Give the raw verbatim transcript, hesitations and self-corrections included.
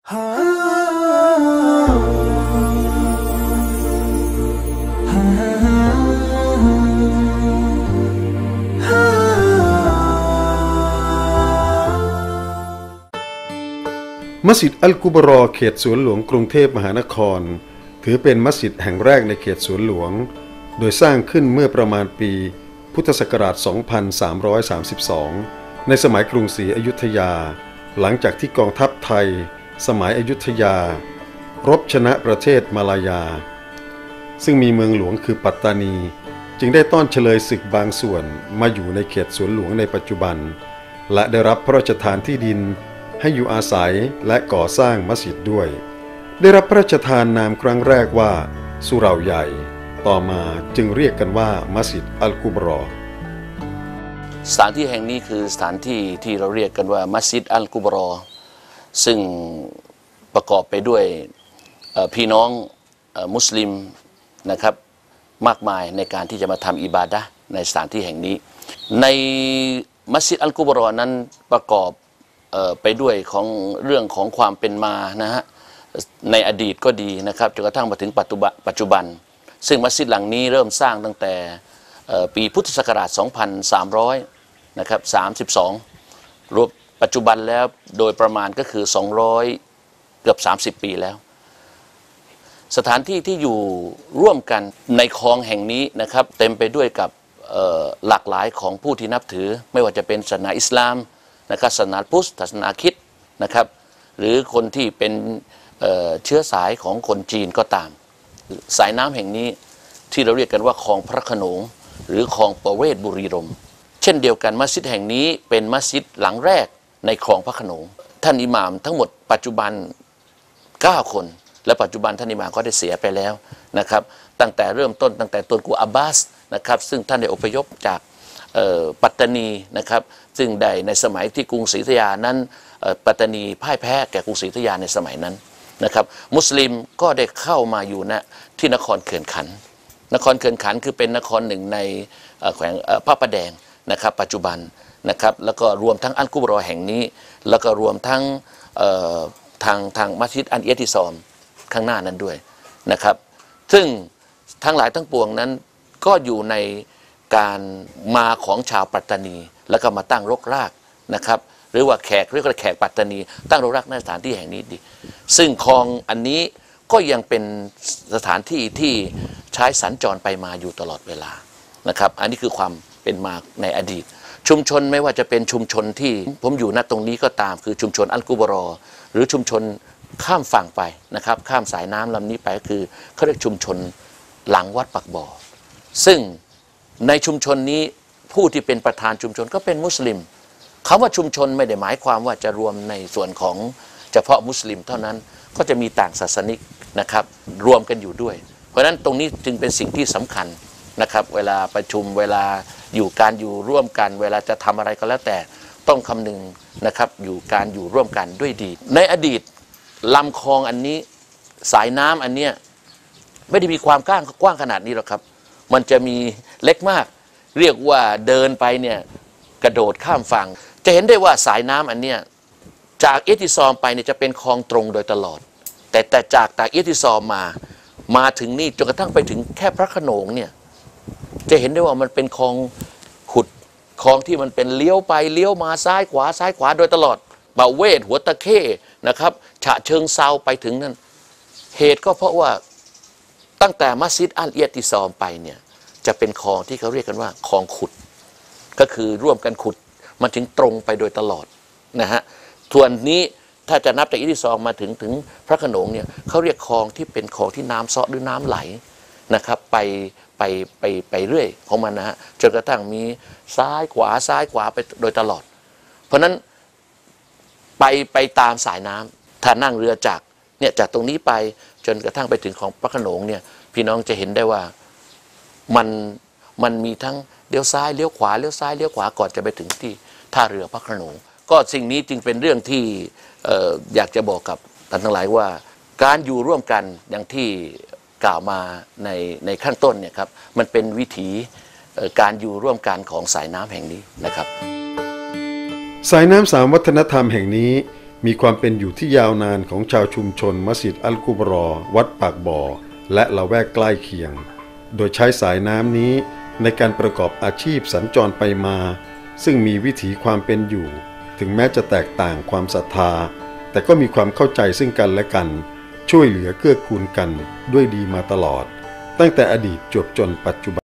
มัสยิดอัลกุบรอเขตสวนหลวงกรุงเทพมหานครถือเป็นมัสยิดแห่งแรกในเขตสวนหลวงโดยสร้างขึ้นเมื่อประมาณปีพุทธศักราช สองพันสามร้อยสามสิบสอง ในสมัยกรุงศรีอยุธยาหลังจากที่กองทัพไทยสมัยอยุธยารบชนะประเทศมาลายาซึ่งมีเมืองหลวงคือปัตตานีจึงได้ต้อนเฉลยศึกบางส่วนมาอยู่ในเขตสวนหลวงในปัจจุบันและได้รับพระราชทานที่ดินให้อยู่อาศัยและก่อสร้างมัสยิดด้วยได้รับพระราชทานนามครั้งแรกว่าสุเหร่าใหญ่ต่อมาจึงเรียกกันว่ามัสยิดอัลกุบรอสถานที่แห่งนี้คือสถานที่ที่เราเรียกกันว่ามัสยิดอัลกุบรอซึ่งประกอบไปด้วยพี่น้องมุสลิมนะครับมากมายในการที่จะมาทำอิบาดะห์ในสถานที่แห่งนี้ในมัสยิดอัลกุบรอนั้นประกอบไปด้วยของเรื่องของความเป็นมานะฮะในอดีตก็ดีนะครับจนกระทั่งมาถึงปัจจุบันปัจจุบันซึ่งมัสยิดหลังนี้เริ่มสร้างตั้งแต่ปีพุทธศักราช สองพันสามร้อย นะครับสามสิบสองรวมปัจจุบันแล้วโดยประมาณก็คือสองร้อยเกือบสามสิบปีแล้วสถานที่ที่อยู่ร่วมกันในคลองแห่งนี้นะครับเต็มไปด้วยกับหลากหลายของผู้ที่นับถือไม่ว่าจะเป็นศาสนาอิสลามนะครับศาสนาพุทธศาสนาคริสต์นะครับหรือคนที่เป็นเ, เชื้อสายของคนจีนก็ตามสายน้ำแห่งนี้ที่เราเรียกกันว่าคลองพระโขนงหรือคลองประเวศบุรีรมย์เช่นเดียวกันมัสยิดแห่งนี้เป็นมัสยิดหลังแรกในคลองพระโขนงท่านอิหม่ามทั้งหมดปัจจุบันเก้าคนและปัจจุบันท่านอิหม่ามก็ได้เสียไปแล้วนะครับตั้งแต่เริ่มต้นตั้งแต่ตุรกุอับบาสนะครับซึ่งท่านได้อพยพจากปัตตานีนะครับซึ่งได้ในสมัยที่กรุงศรีอยุธยานั้นปัตตานีพ่ายแพ้แก่กรุงศรีอยุธยาในสมัยนั้นนะครับมุสลิมก็ได้เข้ามาอยู่ณที่นครเขื่อนขันธ์นครเขื่อนขันธ์คือเป็นนครหนึ่งในแขวงพระประแดงนะครับปัจจุบันนะครับแล้วก็รวมทั้งอัลกุบรอแห่งนี้แล้วก็รวมทั้งทางทางมัสยิดอันเอียติซอมข้างหน้านั้นด้วยนะครับซึ่งทั้งหลายทั้งปวงนั้นก็อยู่ในการมาของชาวปัตตานีแล้วก็มาตั้งรกรากนะครับหรือว่าแขกเรียกว่าแขกปัตตานีตั้งรกรากในสถานที่แห่งนี้ดีซึ่งคลองอันนี้ก็ยังเป็นสถานที่ที่ใช้สัญจรไปมาอยู่ตลอดเวลานะครับอันนี้คือความเป็นมาในอดีตชุมชนไม่ว่าจะเป็นชุมชนที่ผมอยู่ณตรงนี้ก็ตามคือชุมชนอัลกุบรอหรือชุมชนข้ามฝั่งไปนะครับข้ามสายน้ำลำนี้ไปก็คือเขาเรียกชุมชนหลังวัดปักบ่อซึ่งในชุมชนนี้ผู้ที่เป็นประธานชุมชนก็เป็นมุสลิมคำว่าชุมชนไม่ได้หมายความว่าจะรวมในส่วนของเฉพาะมุสลิมเท่านั้นก็จะมีต่างศาสนิกนะครับรวมกันอยู่ด้วยเพราะฉะนั้นตรงนี้จึงเป็นสิ่งที่สำคัญนะครับเวลาประชุมเวลาอยู่การอยู่ร่วมกันเวลาจะทำอะไรก็แล้วแต่ต้องคำนึงนะครับอยู่การอยู่ร่วมกันด้วยดีในอดีตลำคลองอันนี้สายน้ำอันเนี้ยไม่ได้มีความกว้างกว้างขนาดนี้หรอกครับมันจะมีเล็กมากเรียกว่าเดินไปเนี่ยกระโดดข้ามฝั่งจะเห็นได้ว่าสายน้ำอันเนี้ยจากเอติซอมไปเนี่ยจะเป็นคลองตรงโดยตลอดแต่แต่จากจากเอติซอมมามาถึงนี่จนกระทั่งไปถึงแค่พระโขนงเนี่ยจะเห็นได้ว่ามันเป็นคลองขุดคลองที่มันเป็นเลี้ยวไปเลี้ยวมาซ้ายขวาซ้ายขวาโดยตลอดบ่าวเวทหัวตะเข้นะครับฉะเชิงเซาไปถึงนั่นเหตุก็เพราะว่าตั้งแต่มัสยิดอัลเอียติซอมไปเนี่ยจะเป็นคลองที่เขาเรียกกันว่าคลองขุดก็คือร่วมกันขุดมันถึงตรงไปโดยตลอดนะฮะส่วนนี้ถ้าจะนับจากอิติซอมมาถึงถึงพระโขนงเนี่ยเขาเรียกคลองที่เป็นคลองที่น้ำเซาะหรือน้ำไหลนะครับไปไปไปไปเรื่อยของมันนะฮะจนกระทั่งมีซ้ายขวาซ้ายขวาไปโดยตลอดเพราะนั้นไปไปตามสายน้ำถ้านั่งเรือจากเนี่ยจากตรงนี้ไปจนกระทั่งไปถึงของพระโขนงเนี่ยพี่น้องจะเห็นได้ว่ามันมันมีทั้งเลี้ยวซ้ายเลี้ยวขวาเลี้ยวซ้ายเลี้ยวขวาก่อนจะไปถึงที่ท่าเรือพระโขนงก็สิ่งนี้จึงเป็นเรื่องที่อยากจะบอกกับท่านทั้งหลายว่าการอยู่ร่วมกันอย่างที่กล่าวมาในในขั้นต้นเนี่ยครับมันเป็นวิถีการอยู่ร่วมกันของสายน้ำแห่งนี้นะครับสายน้ำสามวัฒนธรรมแห่งนี้มีความเป็นอยู่ที่ยาวนานของชาวชุมชนมัสยิดอัลกุบรอวัดปากบ่อและละแวกใกล้เคียงโดยใช้สายน้ำนี้ในการประกอบอาชีพสัญจรไปมาซึ่งมีวิถีความเป็นอยู่ถึงแม้จะแตกต่างความศรัทธาแต่ก็มีความเข้าใจซึ่งกันและกันช่วยเหลือเกื้อกูลกันด้วยดีมาตลอดตั้งแต่อดีตจวบจนปัจจุบัน